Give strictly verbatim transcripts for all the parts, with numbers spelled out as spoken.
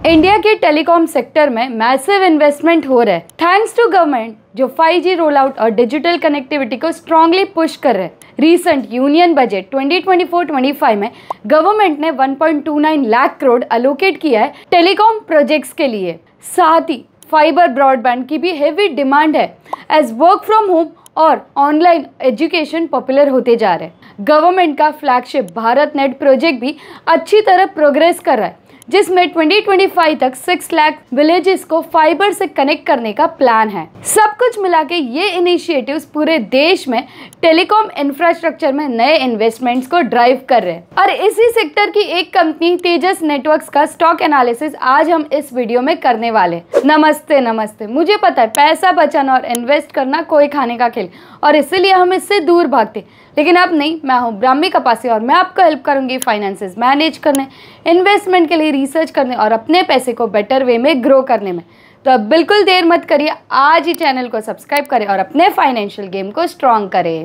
India के telecom sector में massive investment हो रहा है थैंक्स टू गवर्नमेंट, जो फाइव जी रोल आउट और डिजिटल कनेक्टिविटी को स्ट्रांगली पुश कर रहे हैं। Recent union budget twenty twenty four twenty five में गवर्नमेंट ने one point two nine lakh crore allocate किया है टेलीकॉम प्रोजेक्ट्स के लिए। साथ ही फाइबर ब्रॉडबैंड की भी हेवी डिमांड है एज वर्क फ्रॉम होम और ऑनलाइन एजुकेशन पॉपुलर होते जा रहे हैं। गवर्नमेंट का फ्लैगशिप भारत नेट प्रोजेक्ट भी अच्छी तरह प्रोग्रेस कर रहा है, जिसमें ट्वेंटी ट्वेंटी फाइव तक सिक्स लाख विलेजेस को फाइबर से कनेक्ट करने का प्लान है। सब कुछ मिला के ये इनिशिएटिव्स पूरे देश में टेलीकॉम इंफ्रास्ट्रक्चर में नए इन्वेस्टमेंट्स को ड्राइव कर रहे हैं। और इसी सेक्टर की एक कंपनी तेजस नेटवर्क्स का स्टॉक एनालिसिस आज हम इस वीडियो में करने वाले। नमस्ते नमस्ते मुझे पता है पैसा बचाना और इन्वेस्ट करना कोई खाने का खेल, और इसीलिए हम इससे दूर भागते, लेकिन अब नहीं। मैं हूं ब्राह्मी कपासी और मैं आपको हेल्प करूंगी फाइनेंसेस मैनेज करने, इन्वेस्टमेंट के लिए रिसर्च करने और अपने पैसे को बेटर वे में ग्रो करने में। तो अब बिल्कुल देर मत करिए, आज ही चैनल को सब्सक्राइब करें और अपने फाइनेंशियल गेम को स्ट्रॉन्ग करें।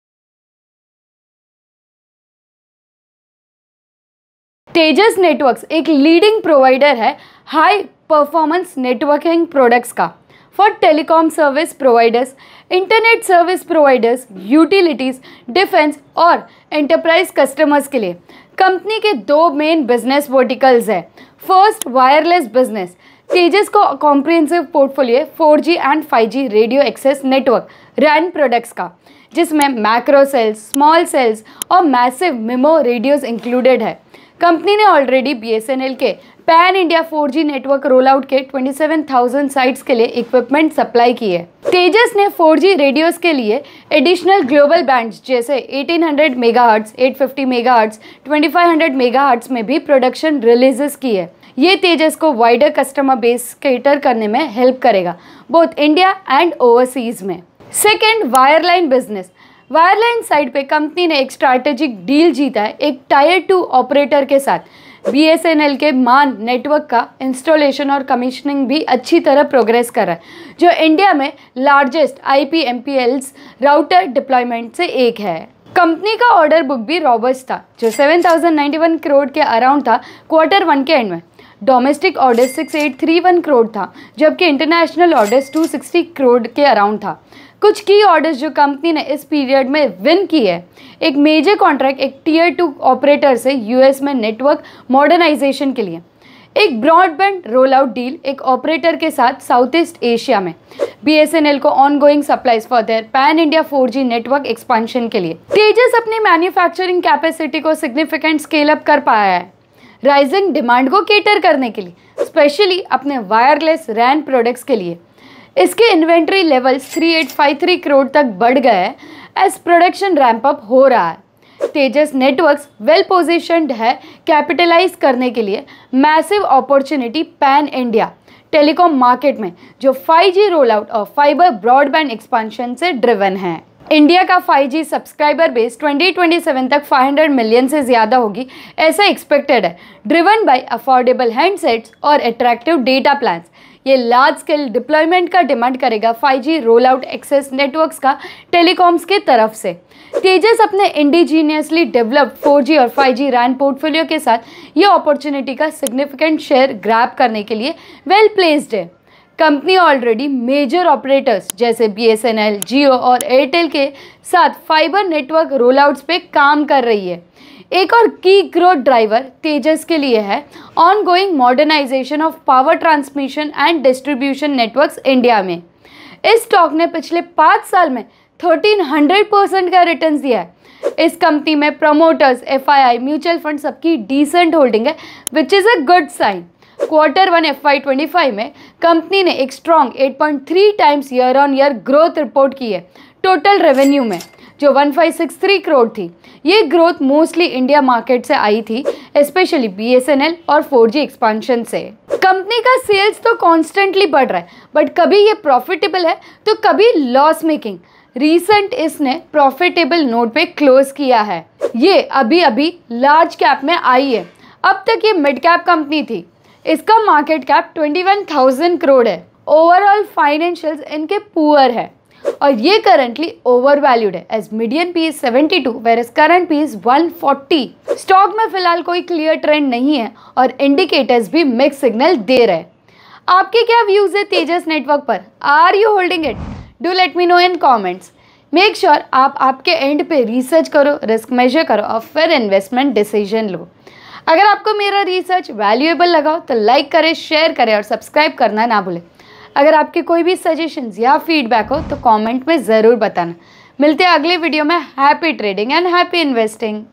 तेजस नेटवर्क्स एक लीडिंग प्रोवाइडर है हाई परफॉर्मेंस नेटवर्किंग प्रोडक्ट्स का for telecom service providers, internet service providers, utilities, defence और एंटरप्राइज कस्टमर्स के लिए। कंपनी के दो मेन बिजनेस वर्टिकल्स है। First, wireless business. तेजस को comprehensive portfolio four G and five G radio access network RAN products का, जिसमें मैक्रो सेल्स, स्मॉल सेल्स और मैसिव मिमो रेडियोस इंक्लूडेड है। कंपनी ने already B S N L के pan India four G network roll out के twenty seven thousand sites के लिए equipment supply की है। तेजस ने फोर जी रेडियोस के लिए एडिशनल ग्लोबल बैंड्स जैसे eighteen hundred megahertz, eight fifty megahertz, twenty five hundred megahertz में भी प्रोडक्शन रिलीजेस की है। ये तेजस को वाइडर कस्टमर बेस कैटर करने में हेल्प करेगा, बोथ इंडिया एंड ओवरसीज में। Second, wireline business. Wireline side पे कंपनी ने एक स्ट्रैटेजिक डील जीता है एक टायर टू ऑपरेटर के साथ। बी एस एन एल के मान नेटवर्क का इंस्टॉलेशन और कमीशनिंग भी अच्छी तरह प्रोग्रेस कर रहा है, जो इंडिया में largest I P M P L S router deployment से एक है। कंपनी का ऑर्डर बुक भी रॉबस्ट था, जो seven thousand ninety one crore के अराउंड था क्वार्टर वन के एंड में। Domestic order six eight three one crore था, जबकि international orders two sixty crore के अराउंड था। कुछ की ऑर्डर्स जो कंपनी ने इस पीरियड में विन की है, एक मेजर कॉन्ट्रैक्ट एक टीयर टू ऑपरेटर से यूएस में नेटवर्क मॉडर्नाइजेशन के लिए, एक ब्रॉडबैंड रोल आउट डील एक ऑपरेटर के साथ साउथ ईस्ट एशिया में, बी एस एन एल को ongoing supplies for their pan India four G network expansion के लिए। तेजस अपनी मैन्युफैक्चरिंग कैपेसिटी को सिग्निफिकेंट स्केल अप कर पाया है राइजिंग डिमांड को केटर करने के लिए, स्पेशली अपने वायरलेस रैन प्रोडक्ट्स के लिए। इसके inventory levels three eight five three crore तक बढ़ गए हैं एज प्रोडक्शन रैंप अप हो रहा है। तेजस नेटवर्क्स वेल पोजीशन्ड है कैपिटलाइज करने के लिए massive opportunity pan India telecom market में, जो फाइव जी रोल आउट और फाइबर ब्रॉडबैंड एक्सपांशन से ड्रिवन है। इंडिया का five G subscriber base twenty twenty seven तक फाइव हंड्रेड मिलियन से ज़्यादा होगी ऐसा एक्सपेक्टेड है, ड्रिवन बाय अफोर्डेबल हैंडसेट्स और अट्रैक्टिव डेटा प्लान्स। ये लार्ज स्केल डिप्लॉयमेंट का डिमांड करेगा five G roll out access networks का टेलीकॉम्स के तरफ से। तेजस अपने इंडिजीनियसली डेवलप्ड फोर जी और फाइव जी रैन पोर्टफोलियो के साथ ये अपॉर्चुनिटी का सिग्निफिकेंट शेयर ग्रैब करने के लिए वेल प्लेस्ड है। कंपनी ऑलरेडी मेजर ऑपरेटर्स जैसे B S N L, Jio और एयरटेल के साथ फाइबर नेटवर्क रोल आउट्स पे काम कर रही है। एक और की ग्रोथ ड्राइवर तेजस के लिए है ongoing modernisation of power transmission and distribution networks India में। इस स्टॉक ने पिछले पाँच साल में थर्टीन हंड्रेड परसेंट का रिटर्न दिया है। इस कंपनी में promoters, F I I, mutual fund सबकी डिसेंट होल्डिंग है, which is a good sign. Quarter one F Y twenty five में कंपनी ने एक strong eight point three times year on year growth report की है total revenue में, जो one five six three crore थी। ये ग्रोथ मोस्टली इंडिया मार्केट से आई थी, specially B S N L और फोर जी एक्सपांशन से। कंपनी का सेल्स तो कॉन्स्टेंटली बढ़ रहा है, बट कभी ये प्रॉफिटेबल है तो कभी लॉस मेकिंग। रिसेंट इसने प्रॉफिटेबल नोट पे क्लोज किया है। ये अभी अभी लार्ज कैप में आई है, अब तक ये मिड कैप कंपनी थी। इसका market cap twenty one thousand crore है। ओवरऑल फाइनेंशियल्स इनके पुअर है। और ये करंटली ओवर वैल्यूड है as median P is seventy two where current P is one forty. Stock में फिलहाल कोई क्लियर ट्रेंड नहीं है और इंडिकेटर्स भी मिक्स सिग्नल दे रहे हैं। आपके क्या व्यूज है तेजस नेटवर्क पर? Are you holding it? Do let me know in comments. Make sure आप आपके एंड पे रिसर्च करो, रिस्क मेजर करो और फिर इन्वेस्टमेंट डिसीजन लो। अगर आपको मेरा रिसर्च वैल्यूएबल लगा तो लाइक करें, शेयर करें और सब्सक्राइब करना ना भूलें। अगर आपके कोई भी सजेशंस या फीडबैक हो तो कमेंट में ज़रूर बताना। मिलते हैं अगले वीडियो में। Happy trading and happy investing.